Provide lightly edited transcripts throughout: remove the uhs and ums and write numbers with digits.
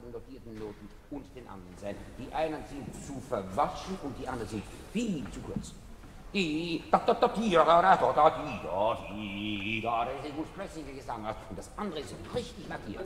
anderen notierten Noten und den anderen sein. Die einen sind zu verwaschen und die anderen sind viel zu kurz. Die, da, da, da, die, da, da, da, da, die, da, die, da, das muss plötzlich der Gesang aus und das andere ist richtig markiert.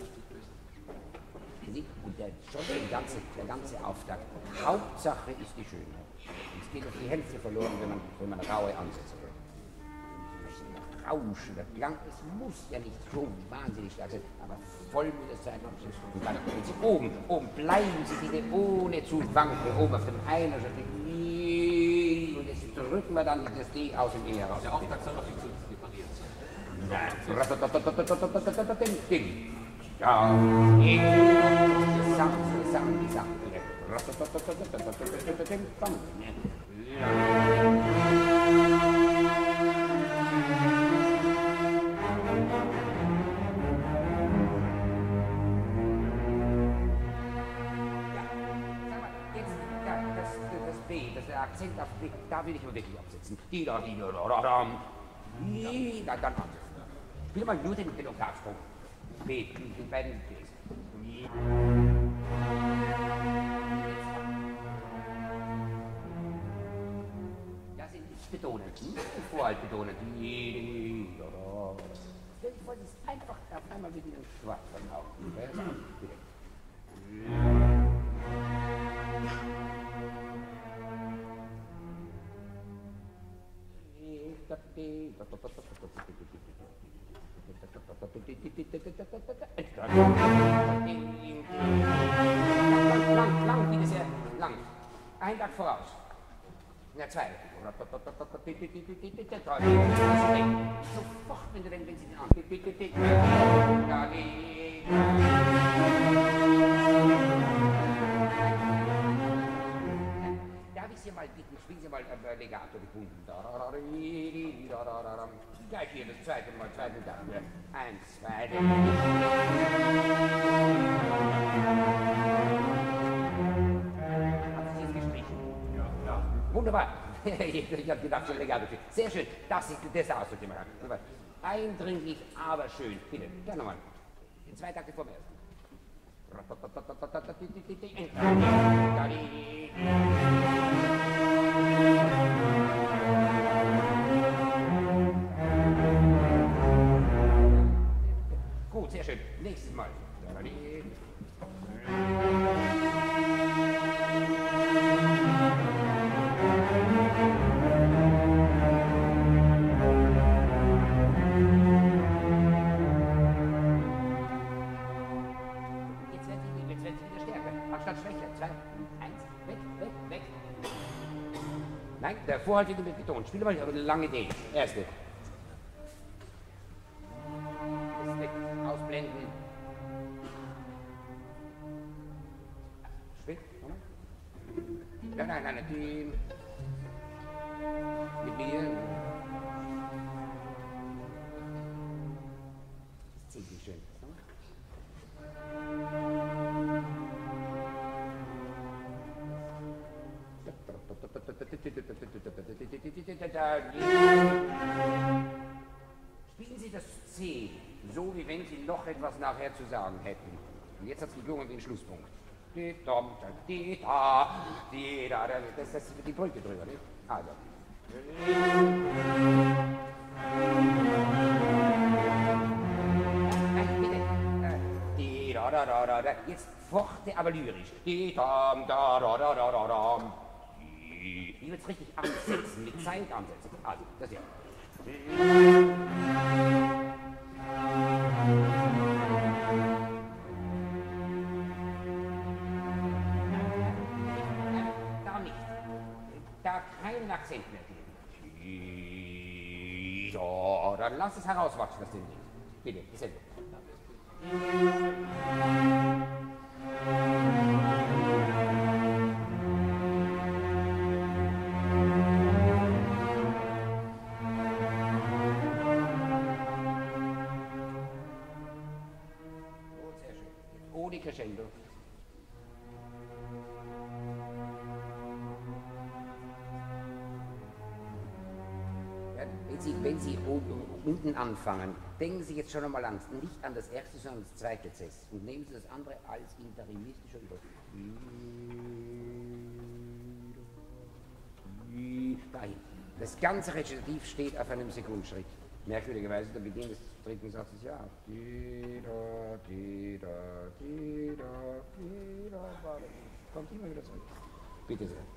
Und schon der ganze Auftakt. Hauptsache ist die Schönheit. Es geht auf die Hälfte verloren, wenn man raue Ansätze will. Rauschen, der Klang, es muss ja nicht so wahnsinnig stark sein, aber voll mit der Zeit. Und dann, wenn Sie oben bleiben Sie bitte ohne zu wanken, oben auf dem einen, und jetzt drücken wir dann das D aus dem E heraus. Der Auftakt soll noch nicht so separiert sein. Der Akzent auf B, da will ich aber wirklich absetzen. Dann ansetzen. Spiel mal nur den Oktavsprung. B, den beiden Ds. Ja, sie nicht betonen, nicht Vorhalt betonen. Stell dich vor, das ist einfach auf einmal mit ihnen schwach von Augen. Bitte. Lang, bitte sehr, lang. Ein Tag voraus. Ja, zwei. Sofort, wenn Sie den an. Darf ich Sie mal bitten, spielen Sie mal Legato, die Kunden. Gleich hier, das zweite Mal, zweiten Tag. Eins, zwei, drei. Haben Sie es gestrichen? Ja. Wunderbar. Ich habe gedacht, schon Legato. Sehr schön. Das ist das Ausdruck, den man hat. Eindringlich, aber schön. Bitte, gerne nochmal. In 2 Takte vom ersten. Gut, sehr schön. Nächstes Mal. Nein, der Vorhalt wird betont. Spiele mal lange D. Erste. Das weg. Ausblenden. Spiel. Nein. Die. Mit mir. Das zieht sich schön. Spielen Sie das C, so wie wenn Sie noch etwas nachher zu sagen hätten. Und jetzt hat es geklungen wie ein Schlusspunkt. Das ist die Brücke drüber, nicht? Also. Jetzt forte, aber lyrisch. Hier wird es richtig ansetzen, mit Zeit ansetzen. Also, das hier. Da nicht. Da keinen Akzent mehr geben. Dann lass es herauswachsen, das Ding. Bitte, dasselbe. Ohne Crescendo. Ja, wenn Sie unten anfangen, denken Sie jetzt schon einmal nicht an das erste, sondern das zweite Cess. Und nehmen Sie das andere als interimistischer Über. Dahin. Das ganze Rezitativ steht auf einem Sekundenschritt. Merkwürdigerweise der Beginn des dritten Satzes ja. Kommt immer wieder zurück. Bitte sehr.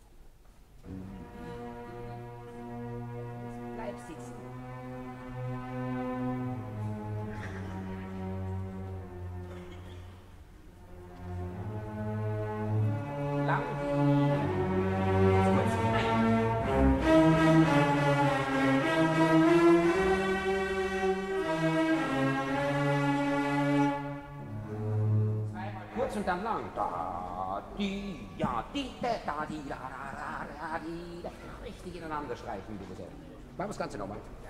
Bleib sitzen. Lang. Kurz und dann lang. Da, die, ja, die, da, die, da, die, da. Richtig ineinander streichen, bitte sehr. Machen wir das Ganze nochmal. Ja.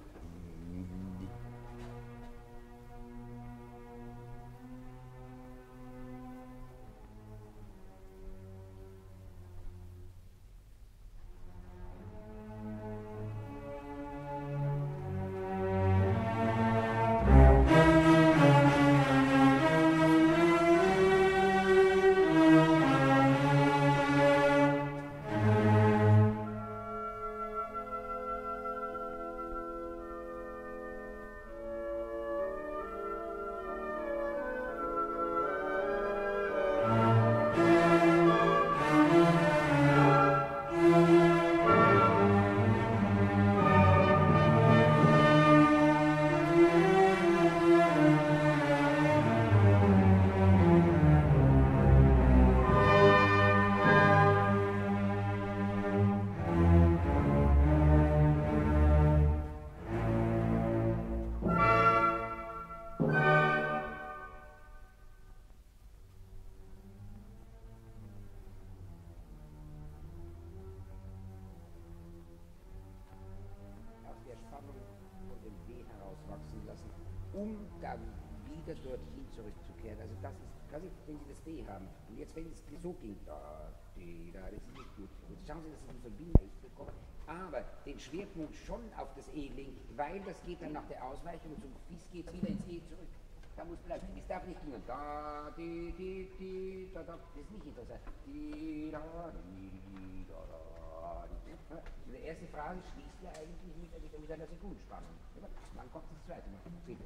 Um dann wieder dorthin zurückzukehren. Also das ist, quasi, wenn Sie das D haben. Und jetzt, wenn es so ging, da, das ist nicht gut. Jetzt schauen Sie, dass Sie die Verbindung nicht bekommen, aber den Schwerpunkt schon auf das E lenken, weil das geht dann nach der Ausweichung zum Bis geht es wieder ins E zurück. Da muss bleiben. Es darf nicht gehen. Da, da, das ist nicht interessant. Die erste Phrase schließt ja eigentlich mit einer Sekundenspannung. Dann kommt das zweite noch. Bitte.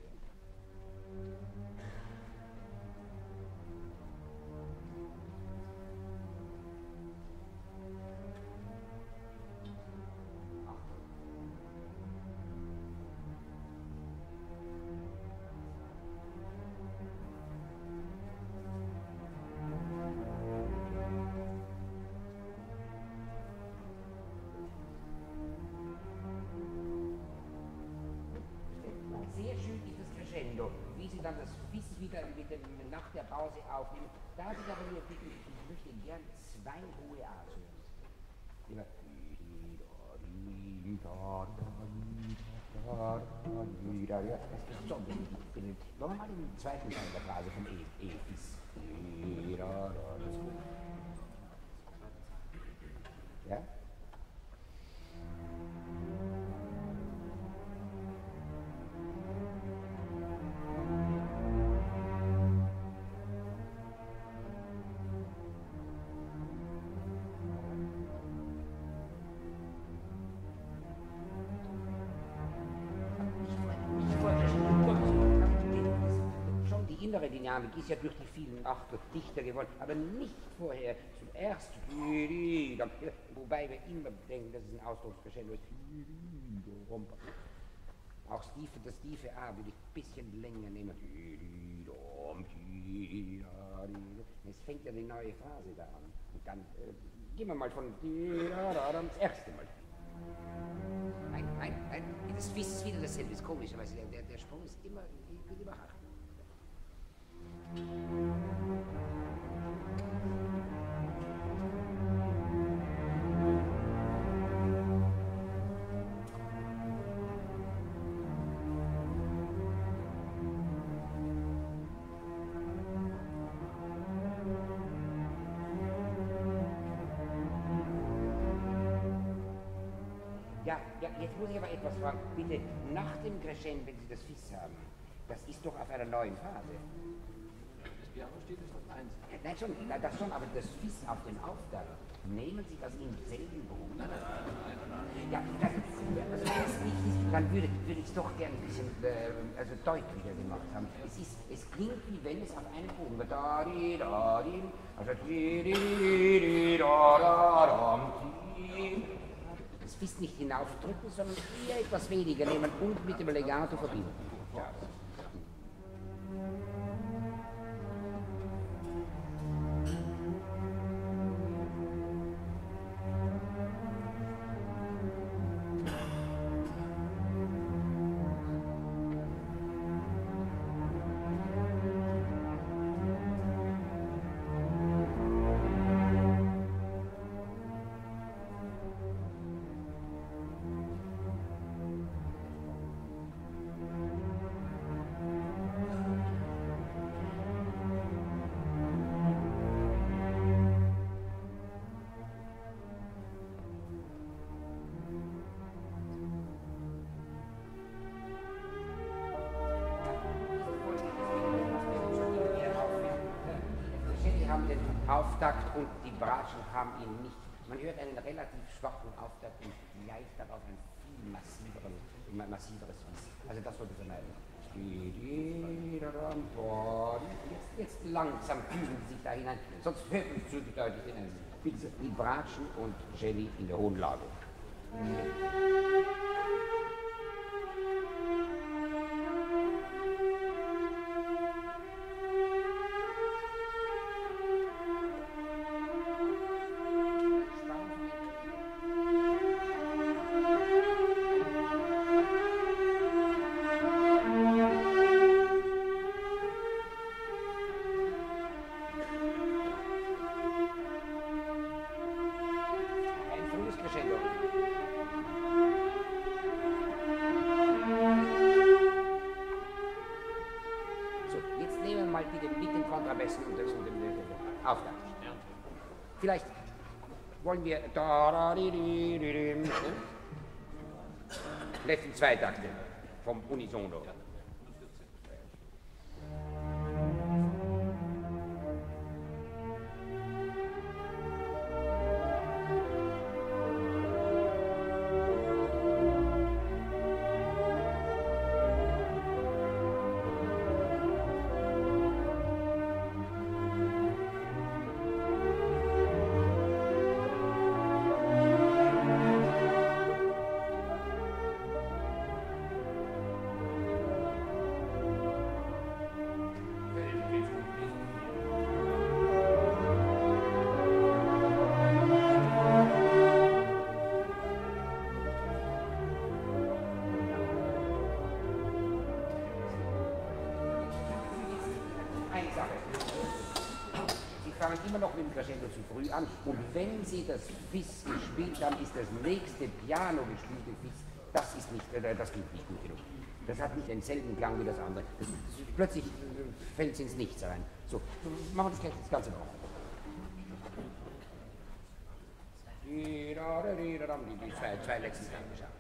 Sehr schön ist das Crescendo, wie Sie dann das Bis wieder nach der Pause aufnehmen. Da Sie aber mir bitten, ich möchte gern zwei hohe A's hören. Immer. Das ist schon wichtig. Wollen wir mal den zweiten Teil der Phrase vom E. Bis. Ja? Innere Dynamik ist ja durch die vielen Achtel dichter geworden, aber nicht vorher zuerst, wobei wir immer denken, dass es ein Ausdruckscrescendo ist. Auch das tiefe A würde ich ein bisschen länger nehmen. Es fängt ja die neue Phase da an. Und dann gehen wir mal von das erste Mal. Nein, das ist wieder dasselbe, ist komisch, aber der Sprung ist immer hart. Ja, jetzt muss ich aber etwas fragen. Bitte, nach dem Crescendo, wenn Sie das Fis haben, das ist doch auf einer neuen Phase. Das Piano steht jetzt auf 1. Nein, schon, das schon, aber das Fis auf den Auftakt, nehmen Sie das im selben Beruf? Ja, das ist wichtig, dann würde ich es doch gerne ein bisschen also deutlicher gemacht haben. Es klingt, wie wenn es auf einen Bogen wird. Das Fis nicht hinaufdrücken, sondern eher etwas weniger nehmen und mit dem Legato verbinden. Ja. Auftakt und die Bratschen haben ihn nicht. Man hört einen relativ schwachen Auftakt und gleich darauf ein viel massiveres Fis. Also das sollte vermeiden. Jetzt langsam fügen Sie sich da hinein, sonst hört man zu deutlich hinein. Bitte die Bratschen und Jelly in der hohen Lage. Vielleicht wollen wir letzten zwei Takte vom Unisono. Immer noch mit dem Crescendo zu früh an und wenn Sie das Fis gespielt haben, ist das nächste Piano gespielte Fis, das klingt nicht gut genug. Das hat nicht denselben Klang wie das andere. Plötzlich fällt es ins Nichts rein. So, machen wir das gleich das Ganze noch. Die zwei letzten Klang geschafft.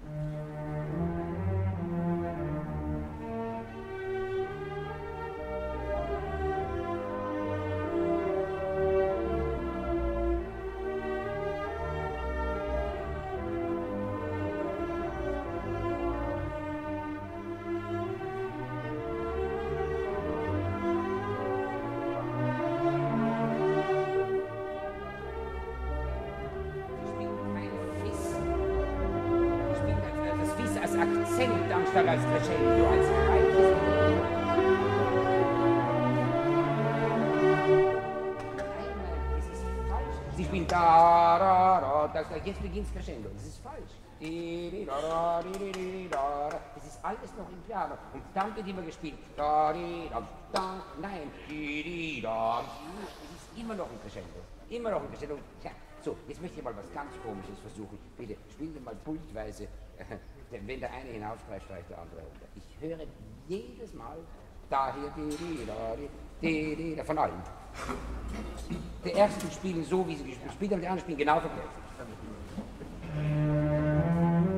Akzent anstatt als Crescendo, als reiches. Nein, es ist falsch. Sie spielen jetzt beginnt das Crescendo. Das ist falsch. Es ist alles noch im Piano. Und dann wird immer gespielt. Nein. Es ist immer noch ein Crescendo. Immer noch ein Crescendo. Ja, so, jetzt möchte ich mal was ganz Komisches versuchen. Bitte, spielen Sie mal pultweise. Wenn der eine hinaufstreicht, streicht der andere runter. Ich höre jedes Mal daher von allen. Die ersten spielen so, wie sie gespielt haben, die anderen spielen genau verkehrt.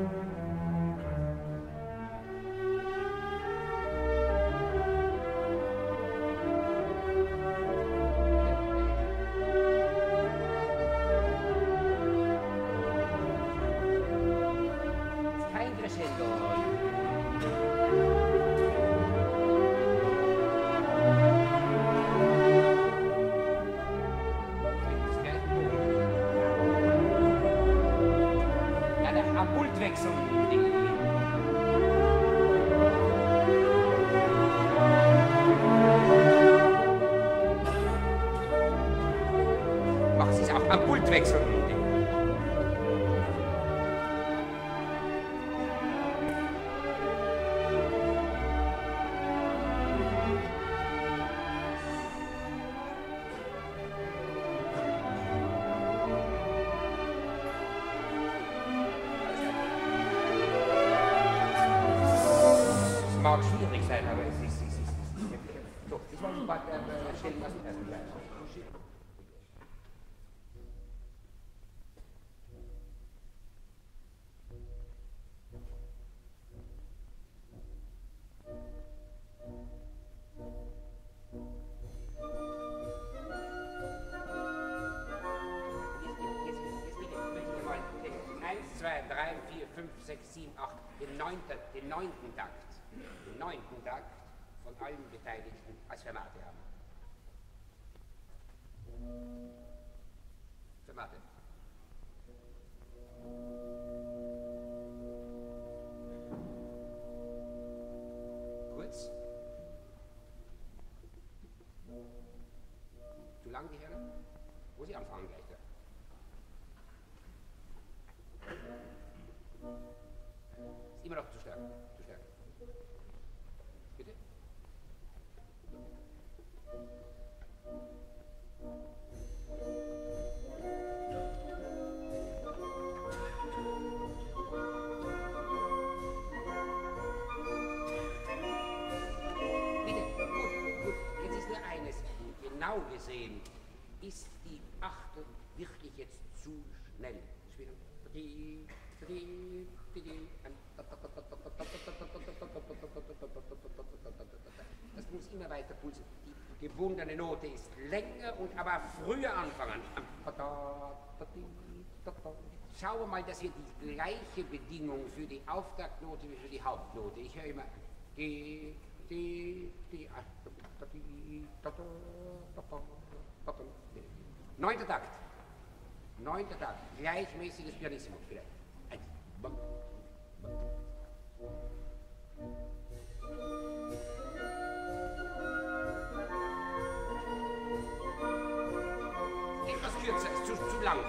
wechseln. Mach sie es auch am Pult wechseln. Mag schwierig sein, aber es ist. So, ich wollte mal stellen lassen. Eins, zwei, drei, vier, fünf, sechs, sieben, acht, den neunten Takt. Den neunten Takt von allen Beteiligten als Fermate haben. Fermate. Kurz. Zu lang die Herren? Wo sie anfangen gleich da. Ist immer noch zu stark. Zu stark. Bitte? Bitte, gut. Jetzt ist nur eines. Genau gesehen ist die Achtel wirklich jetzt zu schnell. Spielen. Das muss immer weiter pulsen. Die gewundene Note ist länger und aber früher anfangen. Schauen wir mal, dass wir die gleiche Bedingung für die Auftaktnote wie für die Hauptnote. Ich höre immer G, D, D, neunter Takt. Neunter Takt. Gleichmäßiges Pianissimo. Bitte. Eins. Bam. Bam. Etwas kürzer, ist zu lang.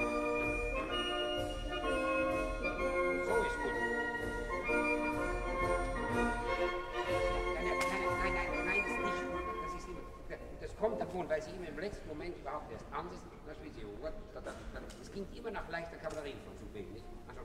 So ist gut. Nein, das ist nicht gut. Das kommt davon, weil sie immer im letzten Moment überhaupt erst ansetzen. Es klingt immer nach leichter Kavallerie von Chopin, nicht? Also,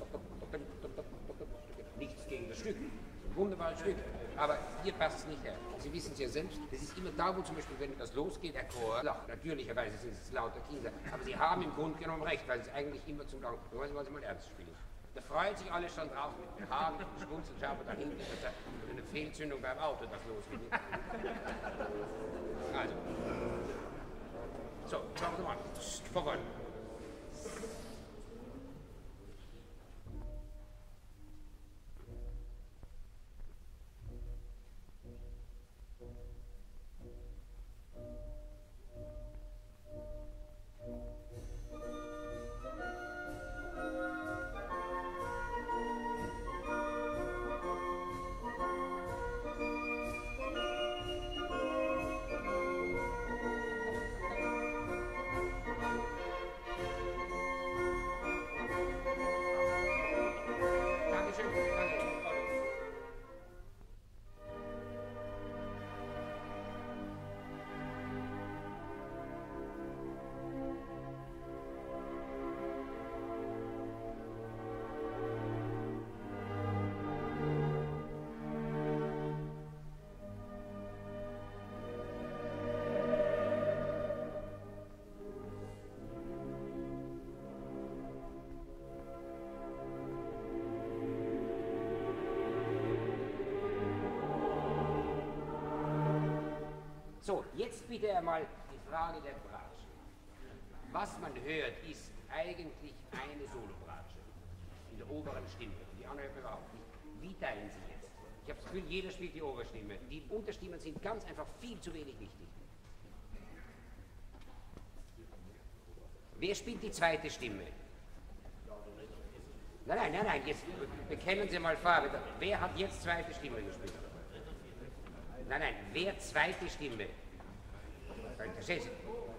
nichts gegen das Stück. Ein wunderbares Stück. Aber hier passt es nicht her. Sie wissen es ja selbst, das ist immer da, wo zum Beispiel, wenn das losgeht, der Chor lacht. Natürlicherweise sind es lauter Kinder. Aber sie haben im Grunde genommen recht, weil es eigentlich immer zum Lachen. Da wollen Sie mal ernst spielen. Da freuen sich alle schon drauf mit Behagen und Schmunzeln. Schauen wir da hinten, das ist eine Fehlzündung beim Auto, das losgeht. Also. So, schauen wir mal. Voran. So, jetzt bitte einmal die Frage der Bratsche. Was man hört, ist eigentlich eine Solobratsche in der oberen Stimme. Die andere hört man überhaupt nicht. Wie teilen Sie jetzt? Ich habe das Gefühl, jeder spielt die Oberstimme. Die Unterstimmen sind ganz einfach viel zu wenig wichtig. Wer spielt die zweite Stimme? Nein, jetzt bekennen Sie mal vor, bitte. Wer hat jetzt zweite Stimme gespielt? Nein, wer zweite Stimme? Verstehen Sie?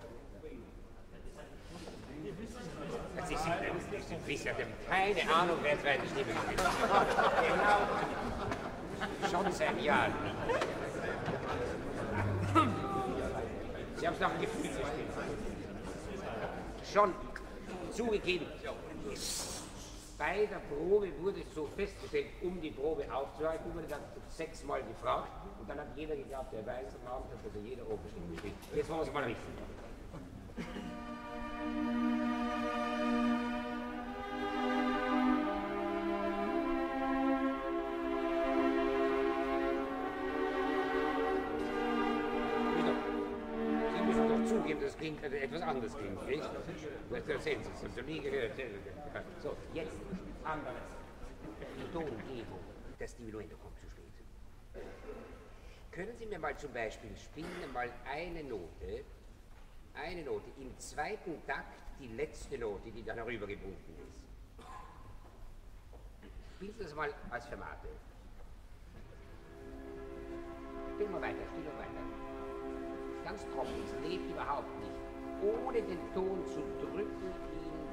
Sie wissen, Sie haben keine Ahnung, wer zweite Stimme gespielt hat. Genau. Schon seit Jahren. Sie haben es nach dem Gefühl gespielt. Schon zugegeben. Bei der Probe wurde es so festgestellt, um die Probe aufzuhalten, wurde dann 6-mal gefragt und dann hat jeder geglaubt, der weiß am Abend, hat also jeder Oberstimme gespielt. Jetzt wollen wir es mal richten. Sie müssen doch zugeben, das klingt etwas anders klingt, nicht? Das erzählen Sie, das haben Sie nie gehört. So, jetzt anderes. Die Tongebung. Das Diminuendo kommt zu spät. Können Sie mir mal zum Beispiel spielen mal eine Note, im zweiten Takt die letzte Note, die dann herübergebunden ist. Spielen Sie das mal als Fermate. Spielen wir weiter. Ganz trocken, es lebt überhaupt nicht. Ohne den Ton zu drücken, ihn.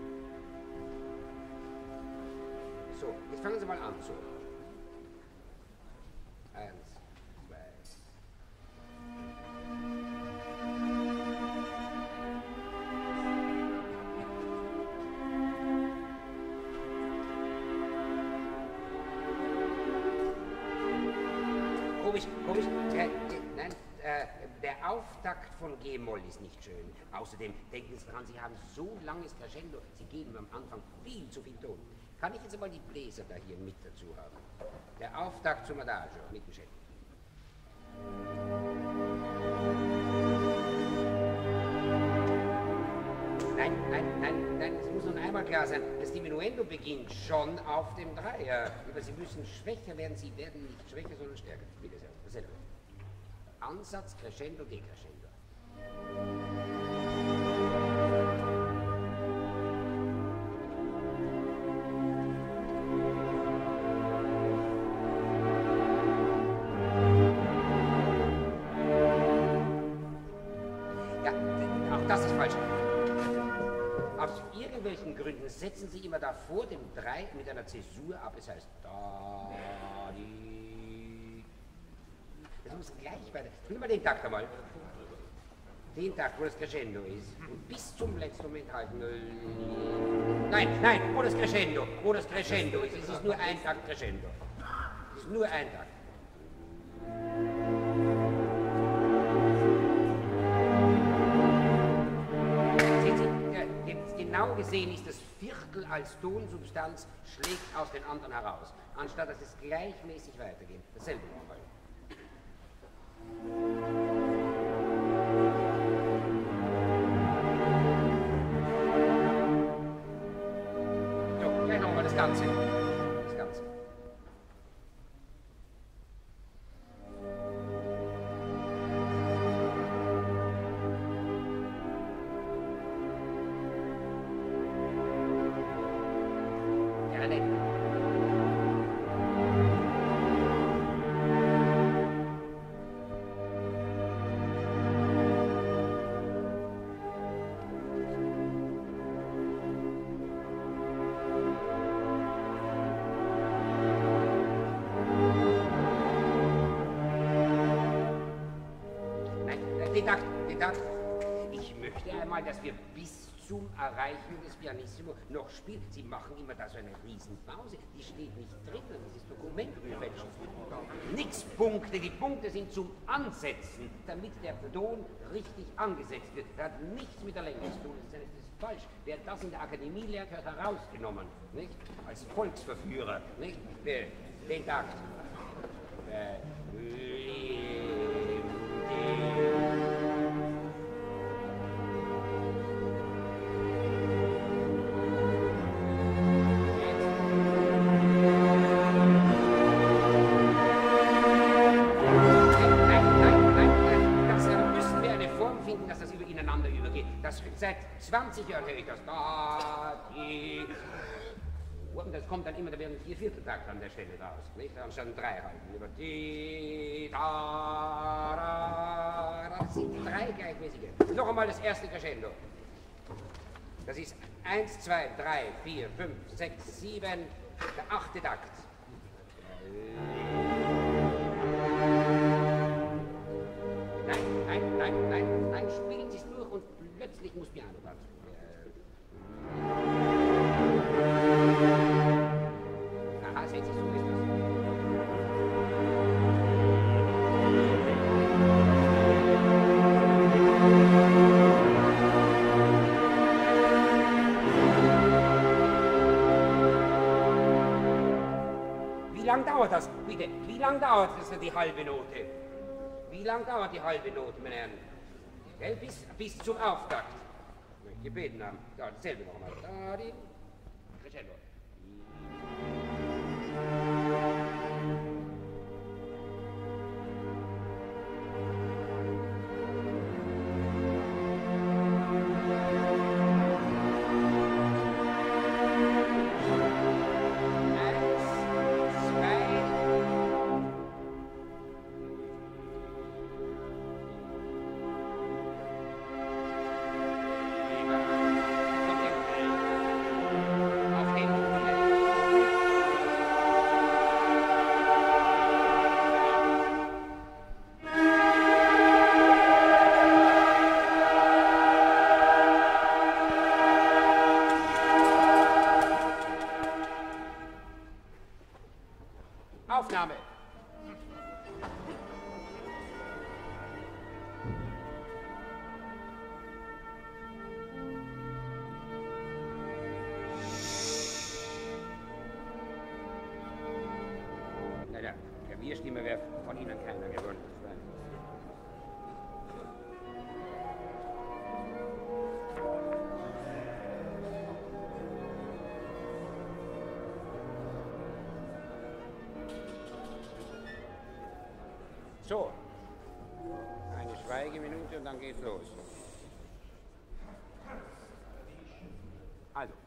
So, jetzt fangen Sie mal an, so. 1, 2. Komisch. Nein, der Auftakt von G-Moll ist nicht schön. Außerdem denken Sie daran, Sie haben so langes Crescendo, Sie geben am Anfang viel zu viel Ton. Kann ich jetzt einmal die Bläser da hier mit dazu haben? Der Auftakt zum Adagio mit dem Chef. Nein, es muss nun einmal klar sein, das Diminuendo beginnt schon auf dem Dreier. Aber Sie müssen schwächer werden, Sie werden nicht schwächer, sondern stärker. Bitte sehr, dasselbe. Ansatz, Crescendo, Decrescendo. Ja, auch das ist falsch. Aus irgendwelchen Gründen setzen Sie immer da vor dem 3 mit einer Zäsur ab. Es heißt da, die. Das muss gleich weiter. Spiel mal den Takt einmal. Den Takt, wo das Crescendo ist. Und bis zum letzten Moment halten. Nein, wo das Crescendo ist. Es ist nur ein Takt Crescendo. Es ist nur ein Takt. Genau gesehen ist das Viertel als Tonsubstanz schlägt aus den anderen heraus, anstatt dass es gleichmäßig weitergeht. Dasselbe nochmal. So, gleich nochmal das Ganze. Den Takt. Ich möchte einmal, dass wir bis zum Erreichen des Pianissimo noch spielen. Sie machen immer da so eine Riesenpause. Die steht nicht drin. Das ist Dokumentfälschung. Nix Punkte. Die Punkte sind zum Ansetzen, damit der Ton richtig angesetzt wird. Das hat nichts mit der Länge zu tun. Das ist falsch. Wer das in der Akademie lernt, hat herausgenommen. Nicht? Als Volksverführer. Nicht? Den Takt. Seit 20 Jahren höre ich das. Da, die. Und das kommt dann immer, da werden 4/4 Takt an der Stelle raus, nicht? Anstatt ein 3 halten. Über die, da, da, da. Das sind 3 gleichmäßige. Noch einmal das erste Crescendo. Das ist 1, 2, 3, 4, 5, 6, 7, der 8. Takt. Nein, spielen Sie es durch und plötzlich muss Piano dazu. Aha, sehen Sie, so ist das. Wie lang dauert das, bitte? Wie lang dauert das, die halbe Note? Wie lang dauert die halbe Note, meine Herren? Gell? Bis zum Auftakt. Gebeten haben. Ja, dasselbe noch einmal. Da, die. Crescendo. Aufnahme. Leider, Klavierstimme wäre von Ihnen keiner gewonnen. So, eine Schweigeminute und dann geht's los. Also.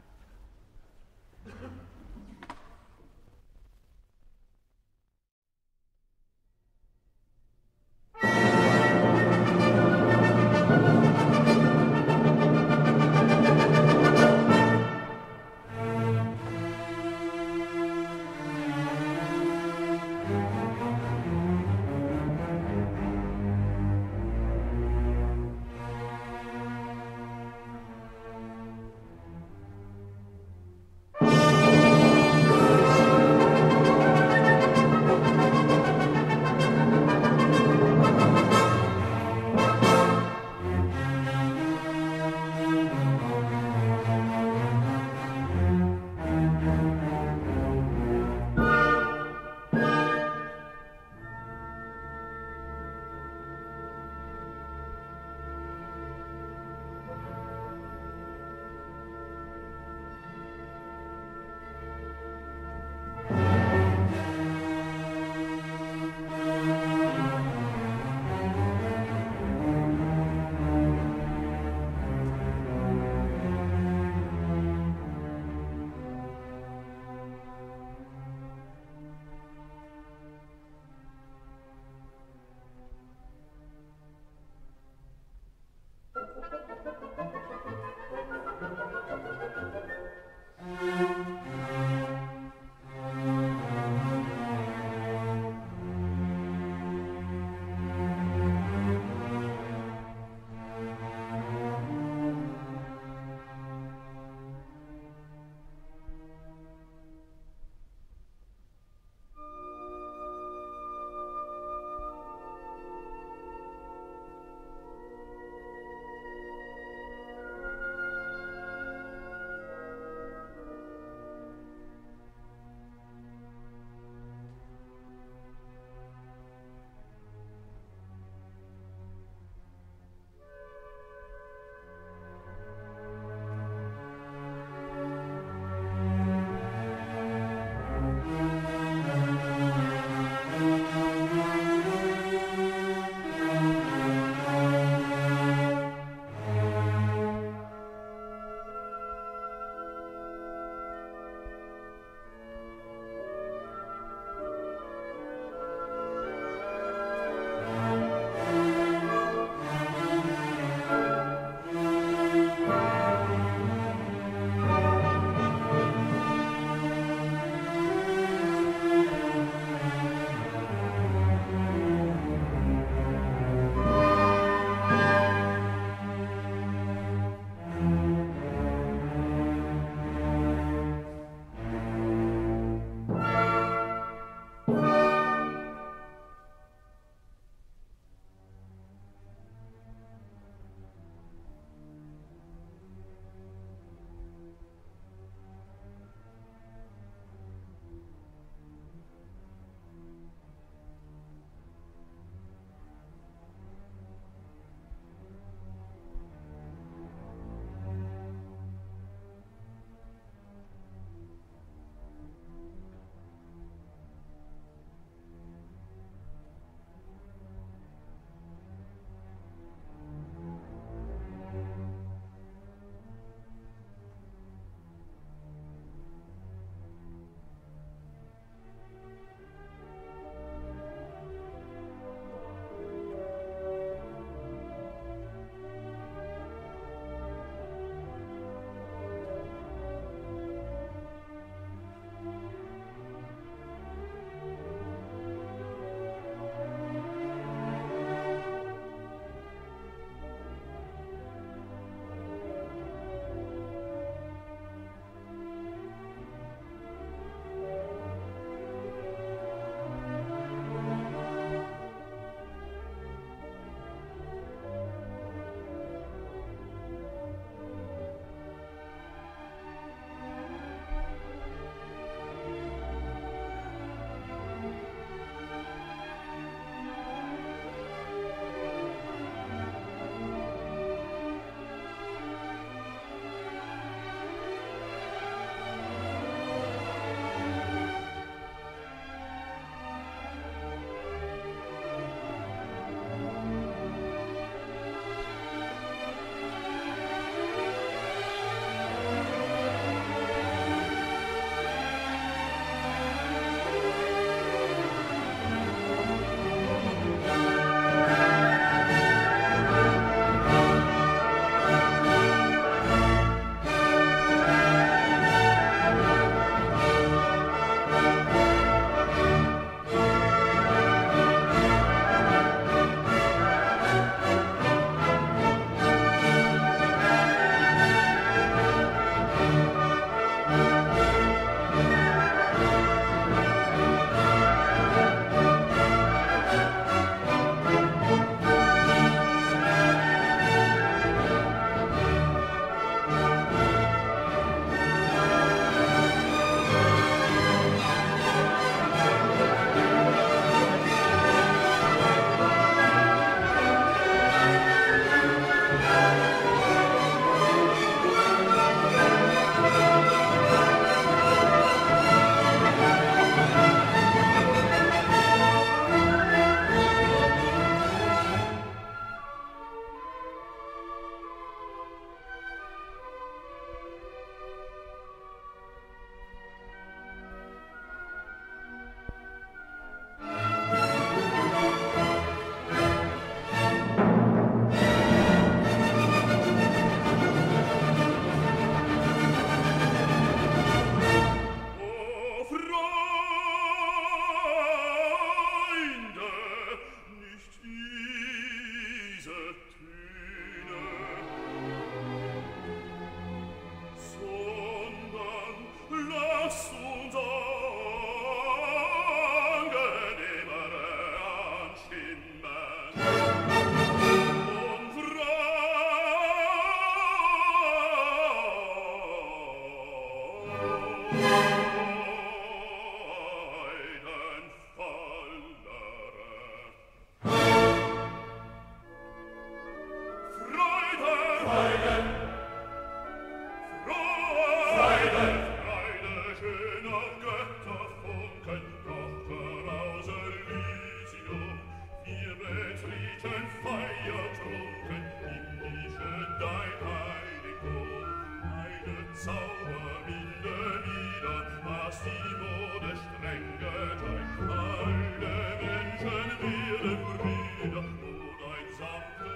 dass die Mode streng gedeiht. Alle Menschen werden Brüder und ein sanftes